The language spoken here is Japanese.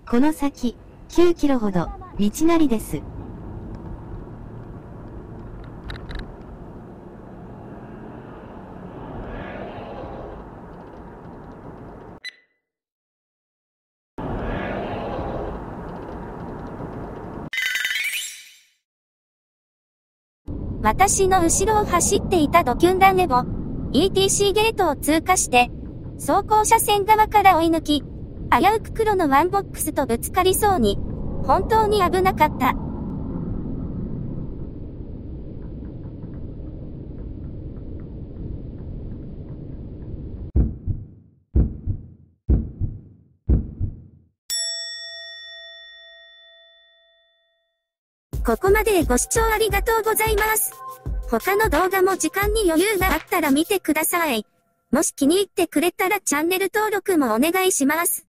この先、9キロほど、道なりです。 私の後ろを走っていたドキュンダンエボ、ETC ゲートを通過して、走行車線側から追い抜き、危うく黒のワンボックスとぶつかりそうに、本当に危なかった。ここまでご視聴ありがとうございます。他の動画も時間に余裕があったら見てください。もし気に入ってくれたらチャンネル登録もお願いします。